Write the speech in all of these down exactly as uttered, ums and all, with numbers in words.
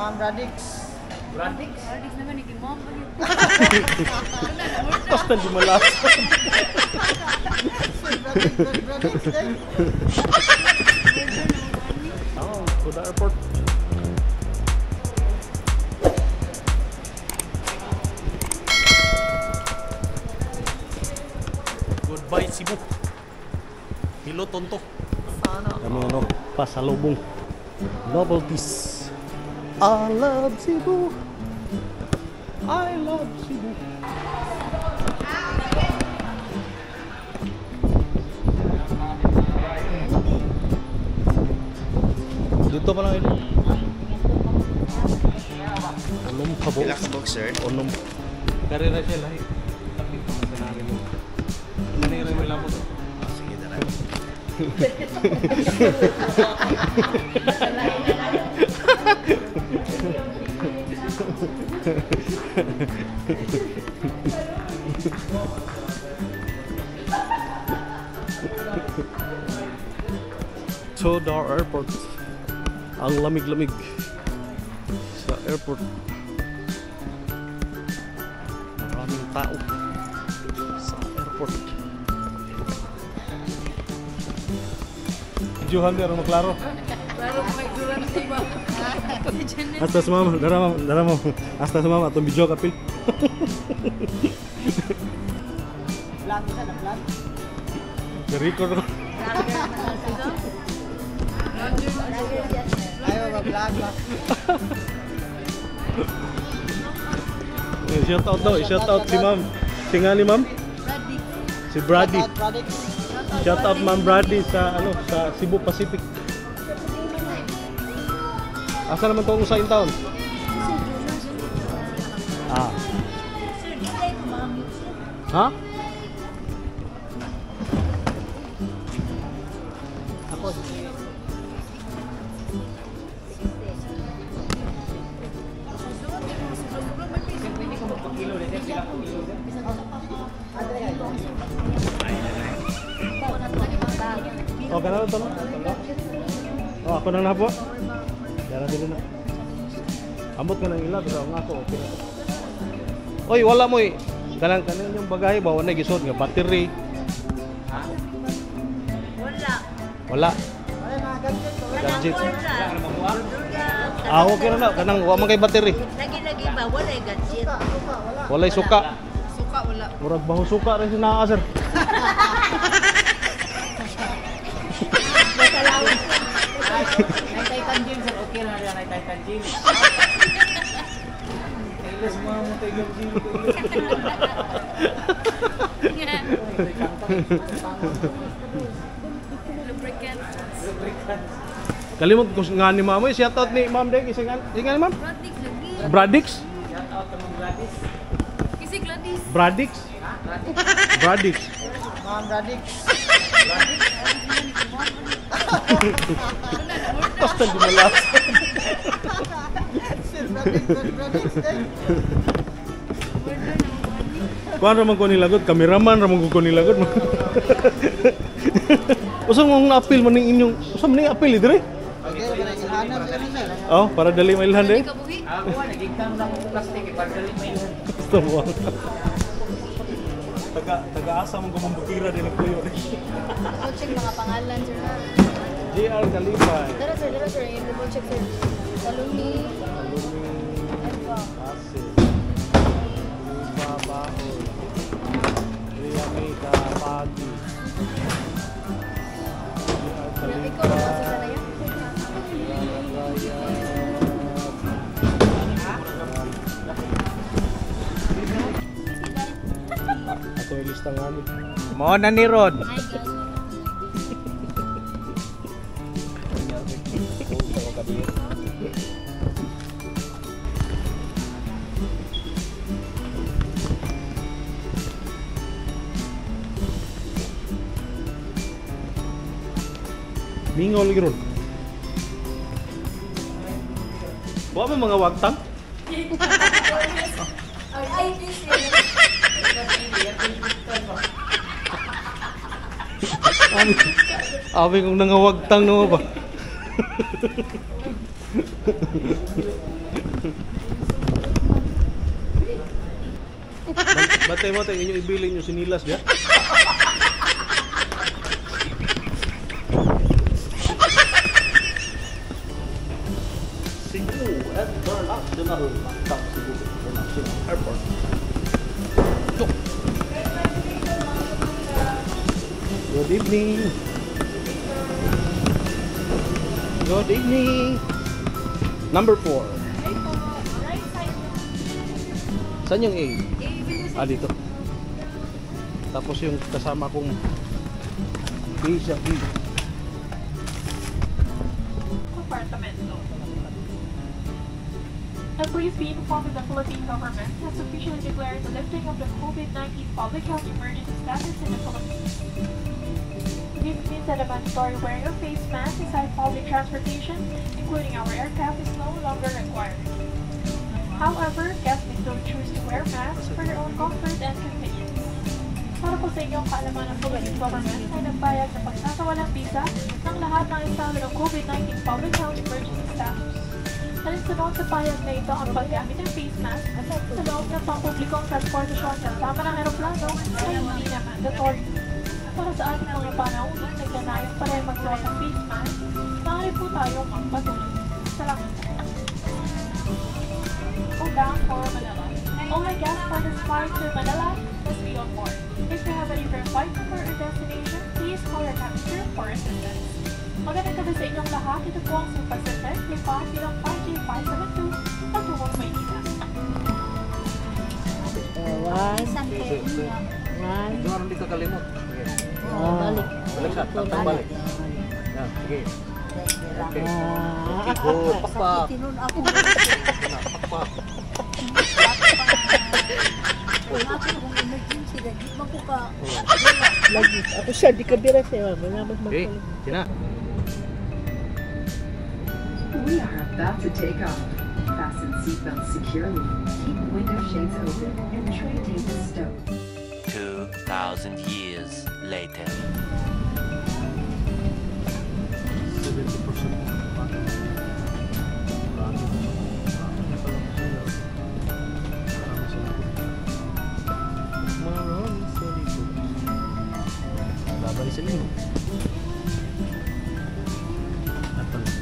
Ma'am Bradix. Bradix? Bradix naman, ikimam pa yun. Basta di malas. Bradix, eh. Oh, Kuda Airport. Goodbye Cebu. Hilo Tonto. Kami ano, pasalubong. Novelties. I love Cebu. I love Cebu. Dito pa lang ito. Unom pa po. Relax box, sir. Unom. Karera siya lahi. Tapi masanagin mo. Kanira mo lang po. Sige, tara. Chodar Airport. Ang lamig-lamig sa airport. Maraming tao sa airport. Johan pero maklaro. Klaro ko may duran sa iba. Hasta sumama, dara mo, dara mo. Hasta sumama atong video kapil. Vlog isa na vlog. Record ko. Ayaw mag-vlog ba? Eh, shout out daw, shout out si ma'am. Si nga ni ma'am? Bradix. Si Brady. Shout out, Bradix. Shout out ma'am Brady sa ano, sa Cebu Pacific. Asa naman tong sa in-town? Ah. Ha? Ako. Oh, ganun to no? Oh, ako nang napo. Dara dili na. Ambot ka nang ila pero nga ako okay na. Oy, wala mo eh. Kanang kanin yung bagay ba wala gisod nga battery. Wala. Wala. Ay, mga gadget. Gadget. Wala. Ah, okay na na. Kanang wa man kay battery. Lagi-lagi ba? Wala yung gadget. Walay suka. Suka, wala. Murag baho suka rin sinaka sir. Nai-Titan Gym, sir. Okay na rin Nai-Titan Gym. Ilas mo mo tayo yung gym. Lubricant. Kalimot ko nga ni ma'am. Eh, shout out ni ma'am Dek. Isa nga isa nga ni ma'am? Bradix lagi. Bradix? Shout out to Ma'am Gladys. Kasi Gladys. Bradix? Bradix. Ma'am Bradix. Basta di malas. Sir, Bradix, Bradix, eh. Kuan ramang ko nilagot, kameraman ramang ko nilagot. Usang mong na-appeal man ning inyong, usang man ning appeal dire? Okay, ilhanan sir, sir. Oh, para dali mailhan Hindi de. ka buhi. Ako, nagigtang lang ng plastic, ipagdali mo yun. Gusto mo. Taga taga-asa mong gumumbutira din ang kuyo. Double check mga pangalan, sir. J R Galipay. Tara, sir. Tara, sir. Yung double check, sir. Salumi. Ano ba? Asin. Lipa Baon. Ria Mika Pagi. Ikaw na kasi ka na yan. Ato yung lista nga ni. Mo na ni Rod. Hi, guys. Mingol lagi ron. Buat mo mga wagtang? Ay, this Abi, abi kong nangawagtang no ba? matay-matay inyo ibili nyo sinilas diya. Cebu International Stop Cebu International Airport. So. Good evening. Good evening. Number four. Saan yung A? Ah, dito. Tapos yung kasama kong B siya B. Compartamento. And please be informed that the Philippine government has officially declared the lifting of the COVID nineteen public health emergency status in the Philippines. This means that a mandatory wearing of face masks inside public transportation, including our aircraft, is no longer required. However, guests may still choose to wear masks for their own comfort and convenience. Para po sa inyong kaalaman ng Philippine government ay nagbayag na pagsasawalang visa ng lahat ng estado ng COVID nineteen public health emergency status. Alinsunod sa payag na ito ang paggamit ng face mask sa loob ng pampublikong transportasyon kasama ng aeroplano ay hindi na mandatory. Para sa ating mga panaunin, nagnanais pa rin magsuot ng face mask, maaari po tayong magpatuloy. Salamat. Bound for Manila. All my guests for this flight to Manila must be on board. If you have a different flight number or destination, please call your captain for assistance. Magandang gabi sa inyong lahat. Ito po ang Super Pacific five zero five J five seven two patungong Maynila. One. One. Doon hindi ka kalimot. Oh, balik. Balik sa tatang balik. Yan, sige. Okay. Ah, Okay, good. Pakpak. Tinun ako. Pakpak. Kung ako kung emergency, lagi mo ko ka. Lagi. Ako siya, di ka bira siya. Malamat Okay, magpalit. sina. We are about to take off. Fasten seatbelts securely. Keep window shades open and tray tables stowed. Two thousand years later. seventy percent. Marami sa likod. Laban sa inyo. Ito na.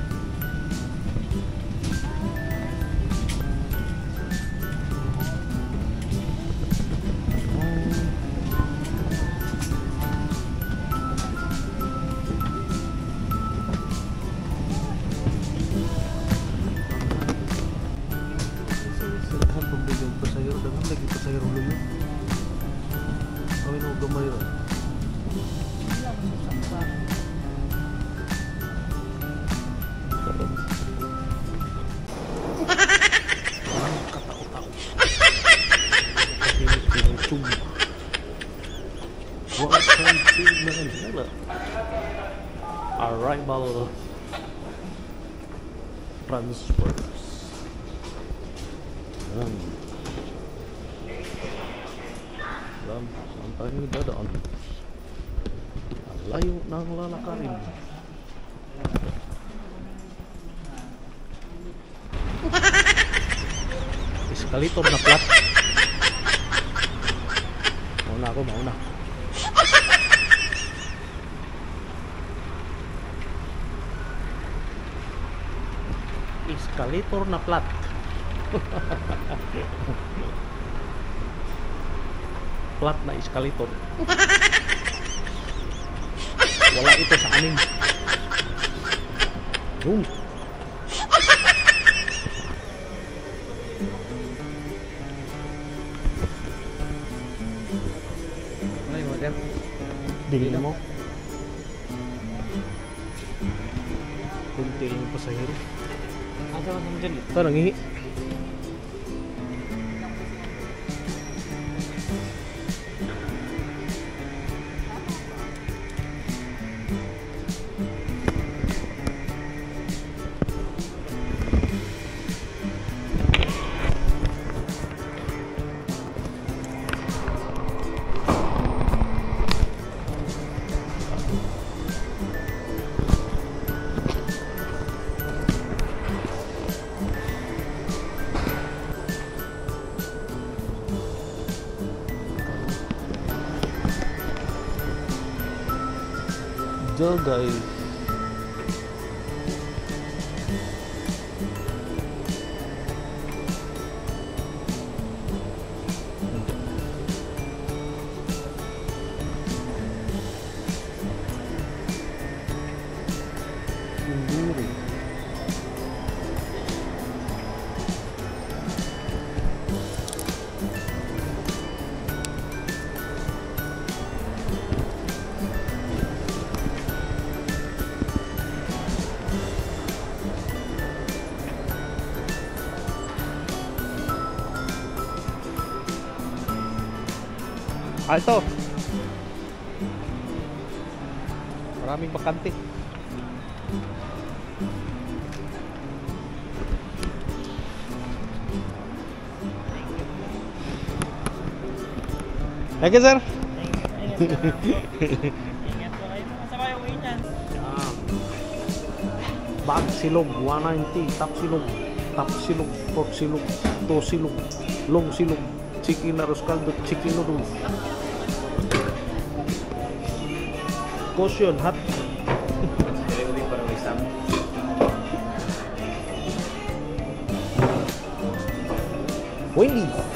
Pasahero dengan lagi pasahero dulu. Kami nung gamay rin. Ang katao-tao. Pinis-pinis tubo. Welcome to Manila. Arrival transfers. Yan. Alam, saan tayo dadaan? Ang layo ng lalakarin. Escalator na flat. Mauna ako, mauna. Escalator na flat. Flat na escalator. Wala ito sa amin. Boom. Ay, modern. Tingnan mo. Kunti lang yung pasahero. Asa ka naman dyan? Ito, nangihi. aja guys. Sendiri. Ah, ito. Maraming bakante. Thank you, sir. Ingat po kayo. Masama yung uwi niyan. Ah. Bag silog one ninety, top silog, top silog, pork silog, to silog, long silog, chicken arroz caldo, chicken noodles. Caution, hot. Wendy's.